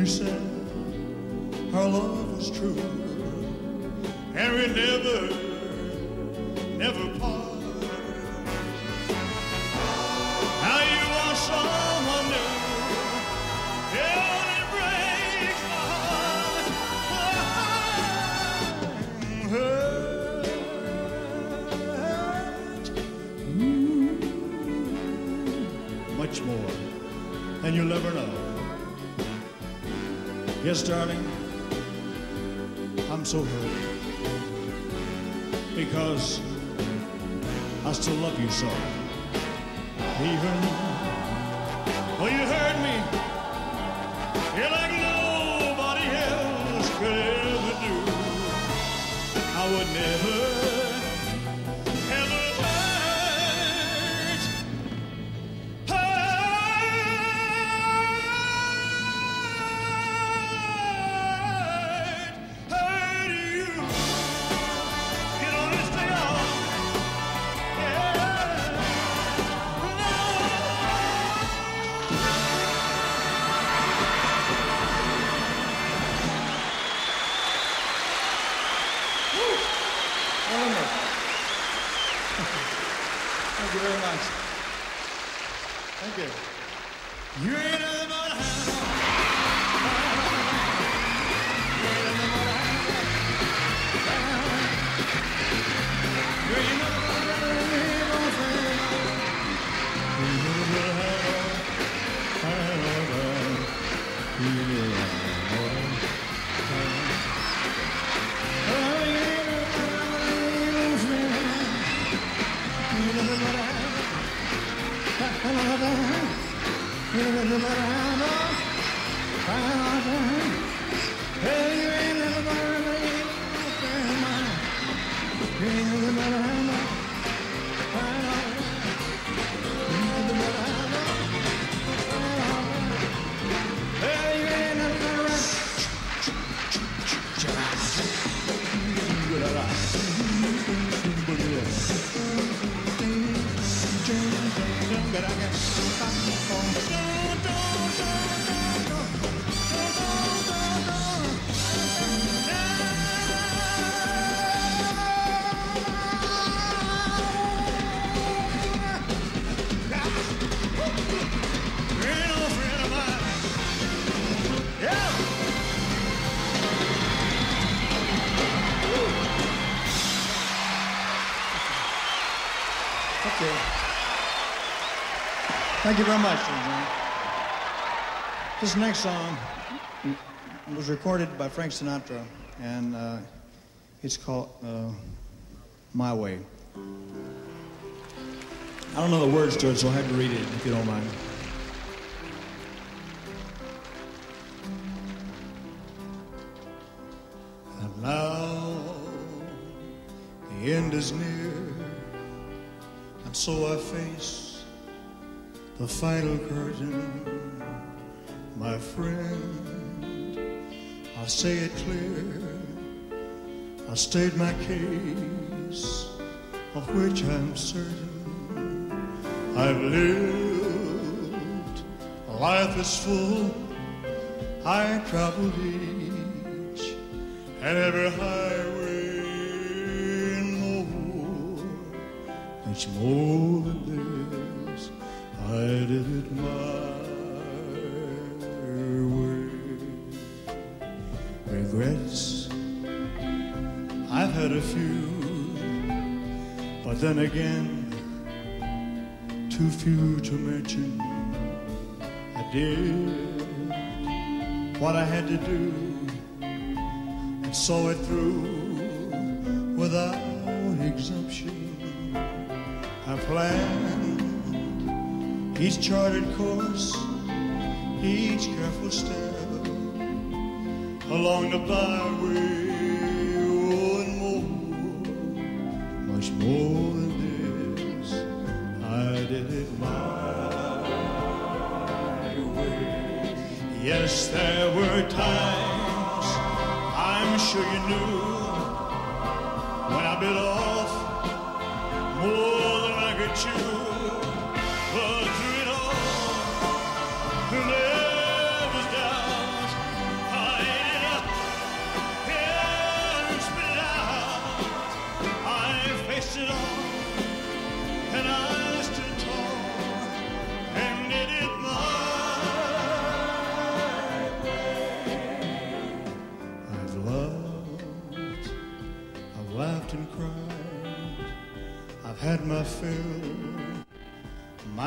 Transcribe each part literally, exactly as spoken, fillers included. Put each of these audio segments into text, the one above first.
you said our love was true, and we never, never part. Now you want someone new, it only breaks my heart. Hurt, ooh, much more than you'll ever know. Yes, darling, I'm so hurt because I still love you so. Even though you hurt me, you're like nobody else could ever do. I would never, ever hurt, hurt, hurt you. You know this thing all, yeah. Thank you very much. Thank you. You ain't nothing but a hound. You ain't nothing but a hound. You ain't nothing but a hound. You ain't nothing but a hound. You ain't nothing but a hound. Thank you very much, John. This next song was recorded by Frank Sinatra, and uh, it's called uh, My Way. I don't know the words to it, so I have to read it, if you don't mind. And now the end is near, and so I face the final curtain, my friend. I'll say it clear, I state my case, of which I'm certain. I've lived a life that's full, I traveled each and every highway and more, much more than this. I did it my way. Regrets, I've had a few, but then again, too few to mention. I did what I had to do and saw it through without exemption. I planned each charted course, each careful step along the byway, oh, and more, much more than this. I did it my way. Yes, there were times, I'm sure you knew, when I bit off more than I could chew. But through it all, there was doubt,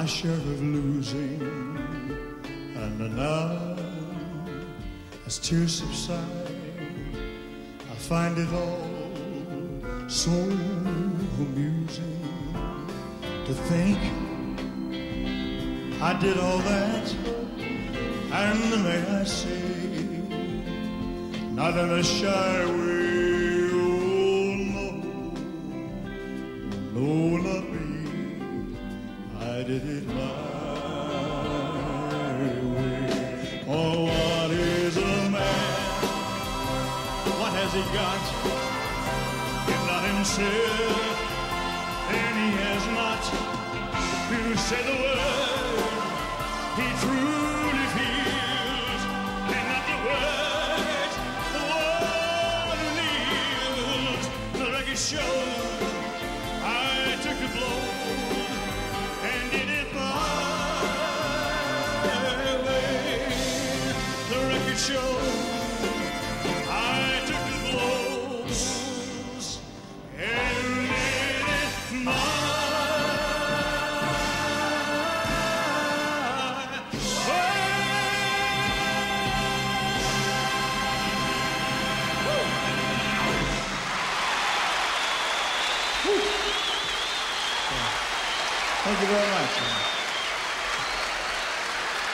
share of losing, and now, as tears subside, I find it all so amusing to think I did all that, and may I say, not in a shy way, oh no, no, not me, I did it my way. Oh, what is a man? What has he got? If not himself, and he has not to say the word he truly feels, and not the words the one lives. The record shows I took the blow and did it my way. The record shows I took the blows and did it my way. Thank you very much.